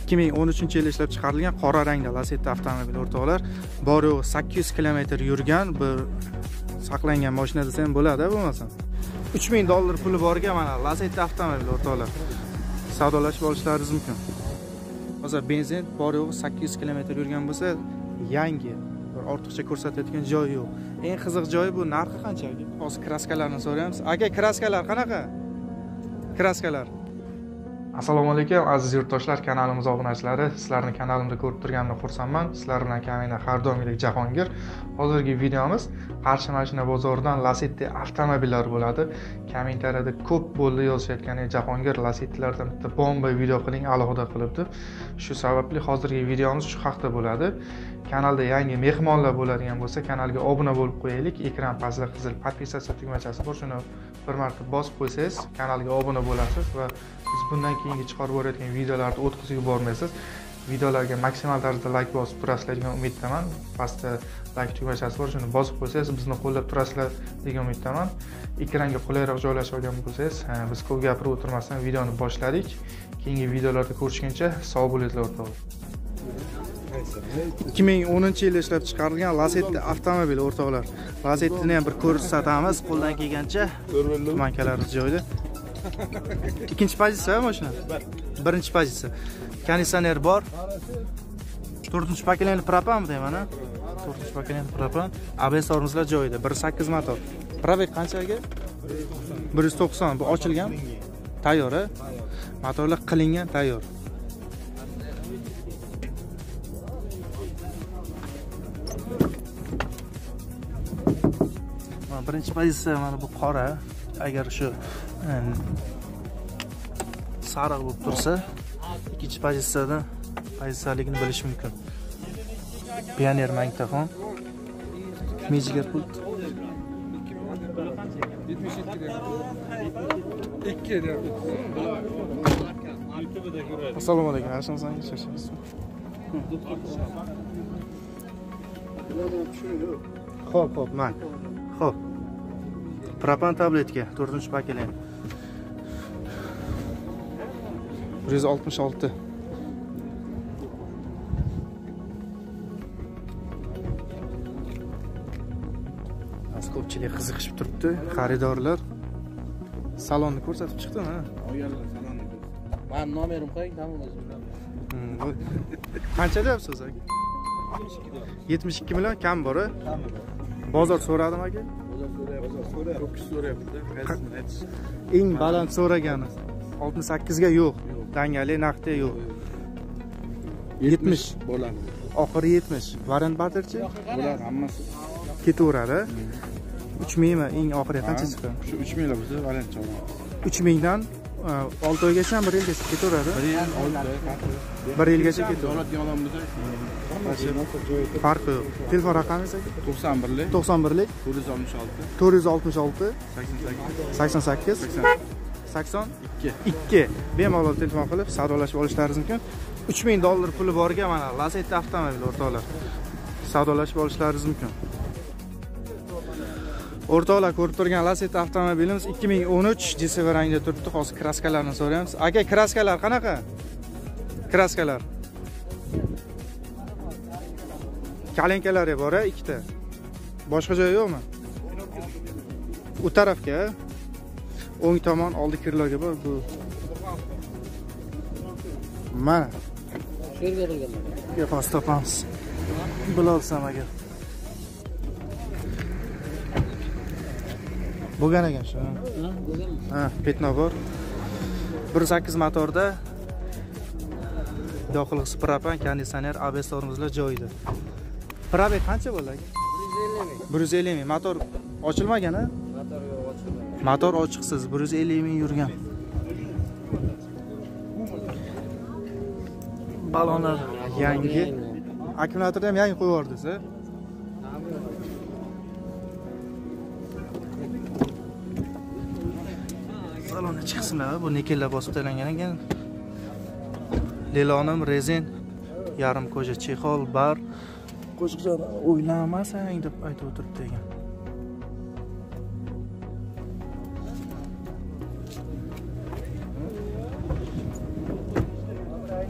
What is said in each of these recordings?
2013-yilda ishlab chiqarilgan qora rangda Lacetti avtomobil o'rtoqlar. Bor yo'q 800 kilometr yurgan bir saqlangan mashina desam bo'ladi, bo'lmasam. $3000 puli borga mana Lacetti avtomobil o'rtoqlar. Savdolashib olishlaringiz mumkin. Hozir benzin bor yo'q 800 kilometr yurgan bo'lsa, yangi, bir ortiqcha ko'rsatayotgan joyi yo'q. Eng qiziq joyi bu narxi qancha? Hozir kraskalarni so'raymiz. Aka, kraskalar qanaqa? Kraskalar. Assalomu alaykum aziz yurtdoshlar, kanalimiz obunachilari. Sizlarni kanalimda ko'rib turganimdan xursandman. Sizlar bilan kamina har doimgidek Jahongir. Hozirgi videomiz Qarshi mashina bozoridan Lacetti avtomobillari bo'ladi. Kommentariyada ko'p bo'ldi yozishayotgan Jahongir Lacettilardan bitta bomba video qiling alohida qilibdi. Shu sababli hozirgi videomiz shu haqda bo'ladi. Kanalda yangi mehmonlar bo'ladigan bo'lsa, kanalga obuna bo'lib qo'yaylik. Ekran pastida qizil podpisatsiya tugmachasi bor, shuni bir marta bosib qo'ysangiz, kanalga obuna bo'lasiz va biz bundan keyingi chiqarib borayotgan videolarni o'tkazib yubormaysiz. Videolarga maksimal tarzda like bosib turasizlar degan umiddaman. Pastda like tugmachasi bor, shuni bosib qo'ysangiz, bizni qo'llab turasizlar degan umiddaman. Ekranga qulayroq joylashib olgan bo'lsangiz, biz ko'p gapirib o'tirmasdan videoni boshladik. Keyingi videolarda ko'rishguncha sog' bo'linglar o'rtoqlar. 2010-yilda ishlab chiqarilgan Lacetti avtomobili o'rtoqlar. Lacettini ham bir ko'rsatamiz qo'ldan kelgancha. Tumankalarimiz joyida. Ikkinchi pozitsiya mashina. Birinchi pozitsiya. Konditsioner bor. 4-paketli propanmi deyman, ha? 4-paketli propan. ABS tormozlar joyida. 1.8 motor. Probeg qanchaga? 190. Bu ochilgan. Tayyor, ha? Motorlar qilingan, tayyor. Birinchi pozitsiya mana bu qora. Agar shu sariq bo'lib tursa, ikkinchi pozitsiyaligini bilish mumkin. Pioneer magnitofon, mejigar pult. 72. Assalomu alaykum, yaxshimisiz? Xo'p, man. Xo'p. Propan tabletka 4-paketli. 166. Az ko'pchilik qiziqishib turibdi, xaridorlar. Salonni ko'rsatib chiqdimi, ha? Men nomerim qo'ying, tamom o'zim. Qancha deyapsiz aka? 72 million kam bor, a? Bozor so'radim aka. Ko'p kishi so'rayapti, qaysini aytish. Eng baland so'ragani 68 ga yo'q. Dangali naqdda yo'q. 70 bo'ladi. Oxiri 70. Variant barterchi? Bular hammasi ketaveradi. 3000 mi? Eng oxiri qancha chiqadi? Shu 3000 lar bizda variant chiqadi. 3000 dan 6 oygacha, 1 yilgacha ketaveradi. 1 yil, 6 oy, 1 yilgacha ketaveradi. Davlatga olamiz. Farqi yo'q. Telefon raqamingiz aka? 91lik 91lik 466 88 82 bemalol telefon qilib savdolashib olishlaringiz mumkin. $3000 puli borga mana Lacetti avtomobil o'rtoqlar. Savdolashib olishlaringiz mumkin. O'rtoqlar, ko'rib turgan Lacetti avtomobilimiz 2013 JSV rangda turibdi. Hozir kraskalarni so'raymiz. Aka, kraskalar qanaqa? Kraskalar. Kalenkalari bor, ikkita. Boshqa joyi yo'qmi? U tarafga, o'ng tomon oldi kirlarga bor bu. Mana. Shu yerga qilganlar. Yo'q, topamiz. Bilolsam agar. Bo'lgan ekan shu. Ha, petno bor. 1.8 motorda yoqilg'isi propan, konditsioner, ABS tormozlar joyida. Probeg qancha bo'ladi? 150 ming. Motor ochilmagan, ha? Motor yo'q, ochilmagan. Motor ochiqsiz, 150 ming yurgan. Balonlar yangi. Akkumulyatorni ham yangi qo'yib yubordingiz, ha? Balonni chiqsinlar, bu nikellar bosib taylangan ekan. Lelonim, rezen, yarim koja chexol, bar. Qo'shiqlar o'ylamasang deb aytib o'tiribdi ekan.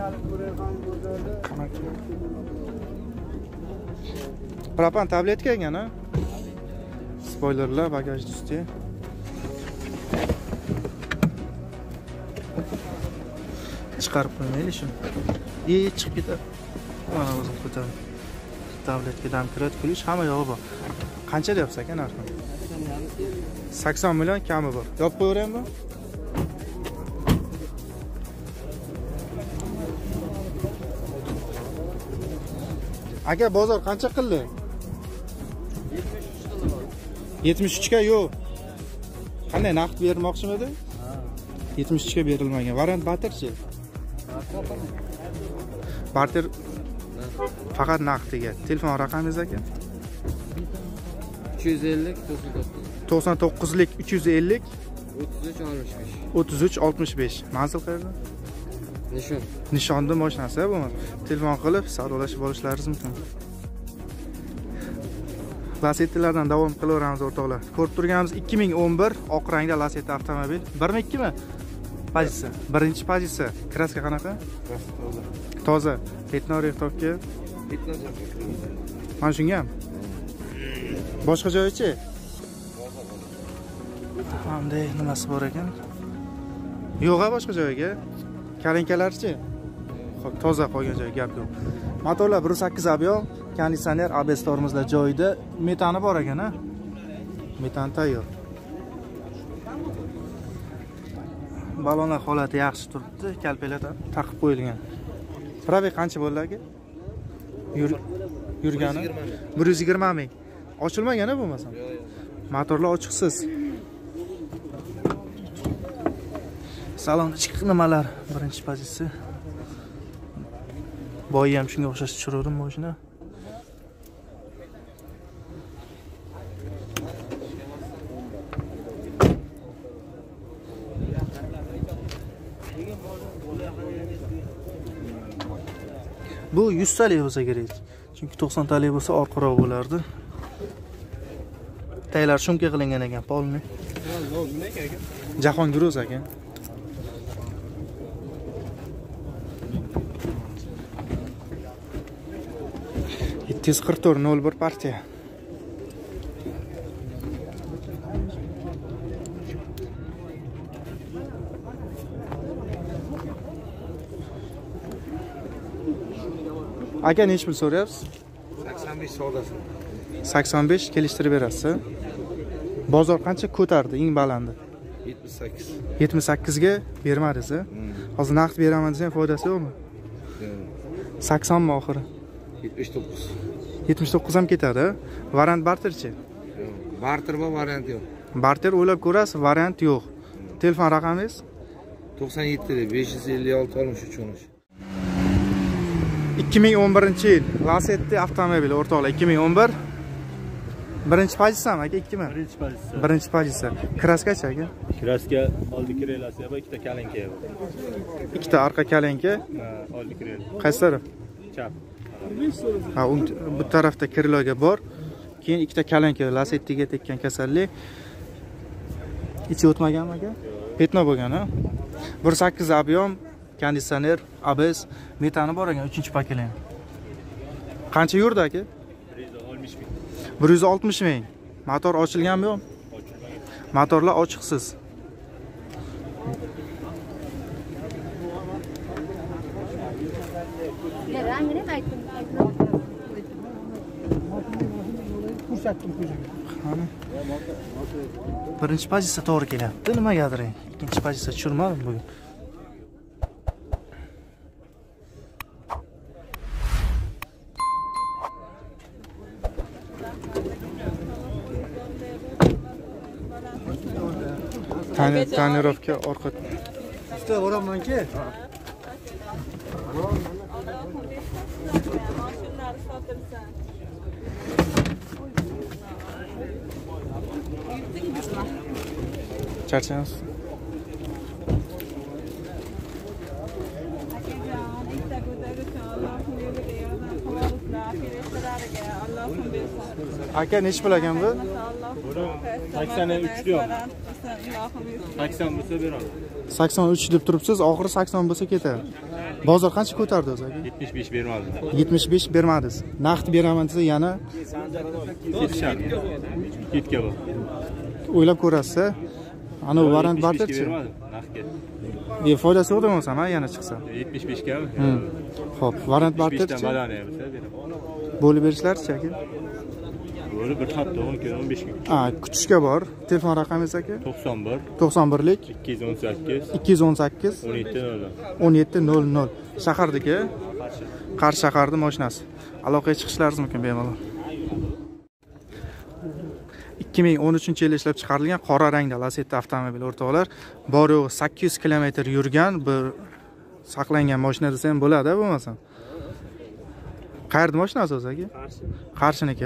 Propan tabletka ekan, ha? Spoilerlar bagaj usti. Chiqarib qo'ymaylik shu. Chiqib ketadi. Mana o'zim ko'tarib. Tabletkadan kirib kulish hamma yog'i bor. Qancha deyapsiz aka narxi? 80 million kami bor. Yopib qo'yaveraymi? Aka bozor qancha qildi? 73 ga yo'q. Qanday naqd bermoqchimidi? 73 ga berilmagan. Variant barterchi? Barter faqat naqdiga. Telefon raqamingiz aka? 350 99 lik 350 33 65. 33 65. Manzil qayerda? Nishon. Nishonda mashinasi bu. Telefon qilib savdolashib olishlaringiz mumkin. Lasettilardan davom qilaveramiz o'rtoqlar. Ko'rib turganimiz 2011 oq rangda Lacetti avtomobil. 1mi 2mi? Pozitsiya. Birinchi pozitsiya. Kraska qanaqa? Toza. Petnor topga. Mana shunga ham. Boshqa joyichi? Qanday nimasi bor ekan? Yo'q, boshqa joyiga. Kalinkalarchi? Xo'p, toza qolgan joy gap yo'q. Motorlar 1.8 ob'yom, konditsioner, ABS tormozlar joyida, metani bor ekan, ha? Metan tayyor. Balonlar holati yaxshi turibdi, kalpaklar taqib qo'yilgan. Probeg qancha bo'ldi aka? Yurgani 120 ming. Ochilmagan-a bo'lmasa? Motorlar ochiqsiz. Salon ichki nimalar? Birinchi pozitsiya. Boyi ham shunga o'xshash tushirdim mashina. Bu 100 talik bo'lsa kerak. Chunki 90 talik bo'lsa orqaroq bo'lardi. Taylar shumka qilingan ekan, polni. Jahongir o'z ekan. Tez 4401 partiya. Aka nech pul so'rayapsiz? 85 savdosi. 85 kelishtirib berasiz. Bozor qancha ko'tardi eng balandi? 78. 78 ga bermadingiz. Hozir naqd beraman desam foydasi yo'qmi? 80 mi oxiri? 79. 79 ham ketadi. Variant barterchi? Barter va variant yo'q. Barter o'ylab ko'rasiz, variant yo'q. Telefon raqamingiz? 97 556 63 13. 2011-yil Lacetti avtomobili o'rtoqlar 2011. Birinchi pozitsiyami aka, ikkimi? Birinchi pozitsiya. Birinchi pozitsiya. Kraskachi aka? Kraska oldi krelasi va ikkita kalenka bor. Ikkita orqa kalenka. Oldi krel. Qaysi taraf? Chap. Ha, bu tarafda kriloga bor. Keyin ikkita kalenka Lacettiga tekkan kasallik. Ichi o'tmaganmi aka? Petno bo'lgan, ha? 1.8 ob'yom, konditsioner, ABS, metani bor ekan 3-paketli. Qancha yurdi aka? 160 ming. 160 ming. Motor ochilganmi yo'q? Motorlar ochiqsiz. Birinchi pozitsiya to'g'ri kelyapti, nimagadir. Ikkinchi pozitsiya tushirmadim bugun. Tonirovka orqa. Usta boramanki. Charchamiz. Aka nech pul ekan bu? 83 diyor. 80 bo'lsa beraman. 83 deb turibsiz, oxiri 80 bo'lsa ketadi. Bozor qancha ko'tardi o'zi aka? 75 bermadim. 75 bermadingiz. Naqd beraman desa yana Ketishadi. Ketga bu. o'ylab ko'rasiz. Ana variant barterchi. Bermadim. Naqdga. Foydasi yo'q demoqsam, yana chiqsa. 75 ga. Xo'p, variant 75 barterchi. dan badani bo'lsa beraman. Bo'lib berishlarchi aka? Bo'lib bir hafta 10 kun 15 kun. Kutishga bor. Telefon raqamingiz aka? 91 91lik 218 218 1700. 1700. Shahardagi Qarshi shaharda mashinasi. Aloqaga chiqishlaringiz mumkin bemalol. 2013-yil ishlab chiqarilgan qora rangda Lacetti avtomobil o'rtoqlar. Bor yo'g'i 800 km yurgan bir saqlangan mashina desa ham bo'ladi, bo'lmasam. Qayerda mashinasi o'zi aka? Qarshiniki.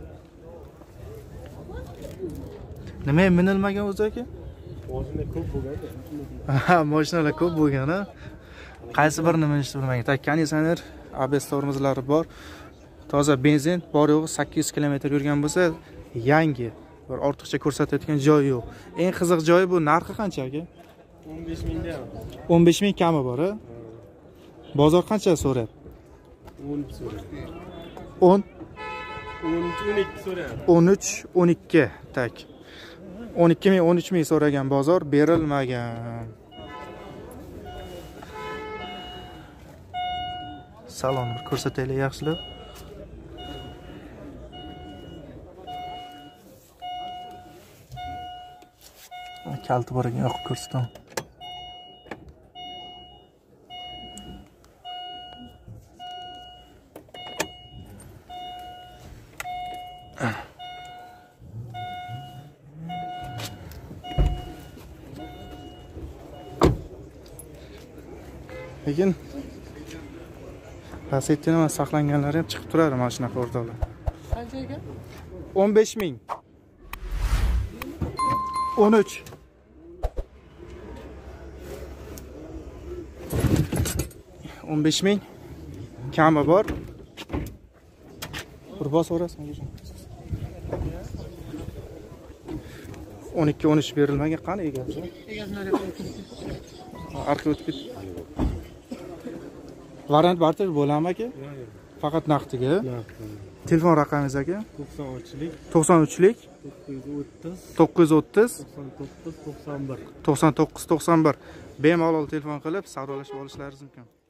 Nima minilmagan o'zi aka? Mashina ko'p bo'lgan. Ha, mashinalar ko'p bo'lgan-a. Qaysi birini minishni bilmagan. Konditsioner, ABS tormozlari bor. Toza benzin, bor yo'g'i 800 km yurgan bo'lsa, yangi. Bir ortiqcha ko'rsatayotgan joyi yo'q. Eng qiziq joyi bu narxi qancha aka? 15 mingda. 15 ming kami bor-a? Bozor qancha so'rayapti? 10 so'rayapti. 10 12 so'rayapti. 13 12 tak. 12 ming 13 ming so'ragan bozor berilmagan. Salon bir ko'rsataylik yaxshilab. Kalti bor ekan, yoqib ko'rsataman. Lekin Lacetti nima saqlanganlari ham chiqib turadi mana shunaqa o'rtoqlar. Qancha ekan? 15 ming. 13. o'n besh ming kami bor. Bir bosaverasizmi? 12-13 berilmagan, qani egasi? Arqa o'tib ketdi. Variant barter bo'ladimi aka? Faqat naqdiga. Telefon raqamingiz aka? 93lik 93lik 930 930 99 91. Bemalol telefon qilib savdolashib olishlaringiz mumkin.